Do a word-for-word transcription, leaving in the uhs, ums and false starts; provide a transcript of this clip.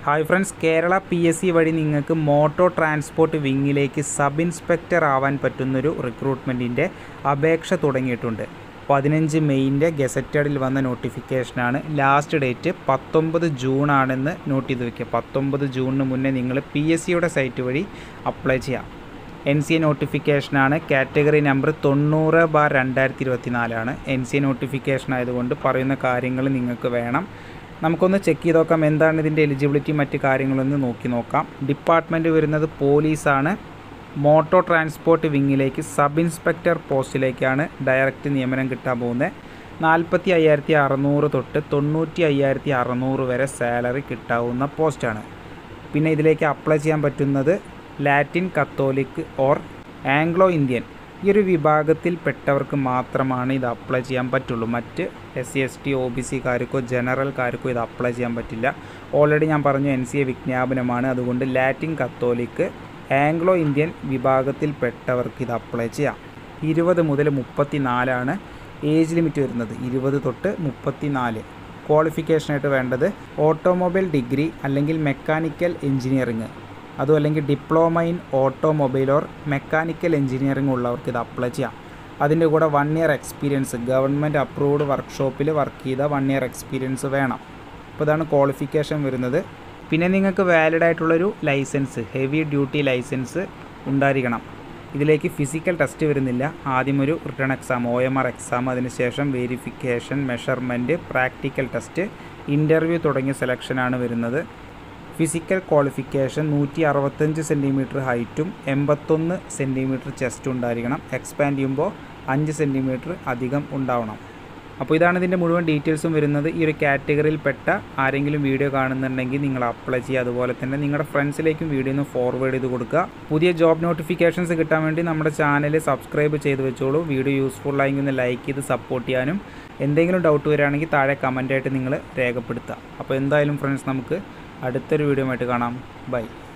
Hi friends, Kerala P S C വഴി നിങ്ങൾക്ക് motor transport വിങ്ങിലേക്ക് സബ് ഇൻസ്പെക്ടർ ആവാൻ പറ്റുന്നൊരു റിക്രൂട്ട്മെൻറ്റിൻ്റെ അപേക്ഷ തുടങ്ങിയിട്ടുണ്ട്. പതിനഞ്ച് മെയ്യിൻ്റെ ഗസറ്റഡിൽ വന്ന നോട്ടിഫിക്കേഷനാണ്. ലാസ്റ്റ് ഡേറ്റ് പത്തൊമ്പത് ജൂൺ ആണെന്ന് നോട്ട് ചെയ്ത് വയ്ക്കുക. പത്തൊമ്പത് ജൂണിന് മുന്നേ നിങ്ങൾ പി എസ് സിയുടെ സൈറ്റ് വഴി അപ്ലൈ ചെയ്യാം. എൻ സി എ നോട്ടിഫിക്കേഷനാണ്. കാറ്റഗറി നമ്പർ തൊണ്ണൂറ് ബാർ രണ്ടായിരത്തി ഇരുപത്തി നാലാണ്. എൻ സി എ നോട്ടിഫിക്കേഷൻ ആയതുകൊണ്ട് പറയുന്ന കാര്യങ്ങൾ നിങ്ങൾക്ക് വേണം. നമുക്കൊന്ന് ചെക്ക് ചെയ്ത് നോക്കാം എന്താണ് ഇതിൻ്റെ എലിജിബിലിറ്റി മറ്റ് കാര്യങ്ങളൊന്ന് നോക്കി നോക്കാം. ഡിപ്പാർട്ട്മെൻറ്റ് വരുന്നത് പോലീസാണ്. മോട്ടോർ ട്രാൻസ്പോർട്ട് വിങ്ങിലേക്ക് സബ് ഇൻസ്പെക്ടർ പോസ്റ്റിലേക്കാണ് ഡയറക്റ്റ് നിയമനം കിട്ടാൻ പോകുന്നത്. നാൽപ്പത്തി അയ്യായിരത്തി അറുന്നൂറ് തൊട്ട് തൊണ്ണൂറ്റി അയ്യായിരത്തി അറുന്നൂറ് വരെ സാലറി കിട്ടാവുന്ന പോസ്റ്റാണ്. പിന്നെ ഇതിലേക്ക് അപ്ലൈ ചെയ്യാൻ പറ്റുന്നത് Latin Catholic or Anglo Indian ഈ ഒരു വിഭാഗത്തിൽപ്പെട്ടവർക്ക് മാത്രമാണ് ഇത് അപ്ലൈ ചെയ്യാൻ പറ്റുള്ളൂ. മറ്റ് S C S T O B സിക്കാർക്കോ ജനറൽക്കാർക്കോ ഇത് അപ്ലൈ ചെയ്യാൻ പറ്റില്ല. ഓൾറെഡി ഞാൻ പറഞ്ഞു എൻ സി എ വിജ്ഞാപനമാണ്. അതുകൊണ്ട് ലാറ്റിൻ കത്തോലിക് ആംഗ്ലോ ഇന്ത്യൻ വിഭാഗത്തിൽപ്പെട്ടവർക്ക് ഇത് അപ്ലൈ ചെയ്യാം. ഇരുപത് മുതൽ മുപ്പത്തി നാലാണ് ഏജ് ലിമിറ്റ് വരുന്നത്. ഇരുപത് തൊട്ട് മുപ്പത്തി നാല്. ക്വാളിഫിക്കേഷനായിട്ട് വേണ്ടത് ഓട്ടോമൊബൈൽ ഡിഗ്രി അല്ലെങ്കിൽ മെക്കാനിക്കൽ എഞ്ചിനീയറിങ്, അതും അല്ലെങ്കിൽ diploma in automobile or mechanical engineering ഉള്ളവർക്ക് ഇത് അപ്ലൈ ചെയ്യാം. അതിൻ്റെ കൂടെ one year experience, government approved വർക്ക്ഷോപ്പിൽ വർക്ക് ചെയ്ത വൺ ഇയർ എക്സ്പീരിയൻസ് വേണം. അപ്പോൾ ഇതാണ് ക്വാളിഫിക്കേഷൻ വരുന്നത്. പിന്നെ നിങ്ങൾക്ക് വാലിഡ് ആയിട്ടുള്ളൊരു ലൈസൻസ്, ഹെവി ഡ്യൂട്ടി ലൈസൻസ് ഉണ്ടായിരിക്കണം. ഇതിലേക്ക് ഫിസിക്കൽ ടെസ്റ്റ് വരുന്നില്ല. ആദ്യം ഒരു written exam, O M R exam, അതിനുശേഷം verification, measurement, practical test, interview തുടങ്ങിയ സെലക്ഷനാണ് വരുന്നത്. ഫിസിക്കൽ ക്വാളിഫിക്കേഷൻ നൂറ്റി അറുപത്തഞ്ച് സെൻറ്റിമീറ്റർ ഹൈറ്റും എൺപത്തൊന്ന് സെൻറ്റിമീറ്റർ ചെസ്റ്റ് ഉണ്ടായിരിക്കണം. എക്സ്പാൻഡ് ചെയ്യുമ്പോൾ അഞ്ച് സെൻറ്റിമീറ്റർ അധികം ഉണ്ടാവണം. അപ്പോൾ ഇതാണ് ഇതിൻ്റെ മുഴുവൻ ഡീറ്റെയിൽസും വരുന്നത്. ഈ ഒരു കാറ്റഗറിയിൽപ്പെട്ട ആരെങ്കിലും വീഡിയോ കാണുന്നുണ്ടെങ്കിൽ നിങ്ങൾ അപ്ലൈ ചെയ്യുക. അതുപോലെ തന്നെ നിങ്ങളുടെ ഫ്രണ്ട്സിലേക്കും വീഡിയോ ഒന്ന് ഫോർവേഡ് ചെയ്ത് കൊടുക്കുക. പുതിയ ജോബ് നോട്ടിഫിക്കേഷൻസ് കിട്ടാൻ വേണ്ടി നമ്മുടെ ചാനൽ സബ്സ്ക്രൈബ് ചെയ്ത് വെച്ചോളൂ. വീഡിയോ യൂസ്ഫുൾ ആയെങ്കിൽ ഒന്ന് ലൈക്ക് ചെയ്ത് സപ്പോർട്ട് ചെയ്യാനും എന്തെങ്കിലും ഡൗട്ട് വരികയാണെങ്കിൽ താഴെ കമൻറ്റായിട്ട് നിങ്ങൾ രേഖപ്പെടുത്തുക. അപ്പോൾ എന്തായാലും ഫ്രണ്ട്സ്, നമുക്ക് അടുത്തൊരു വീഡിയോ ആയിട്ട് കാണാം. ബൈ.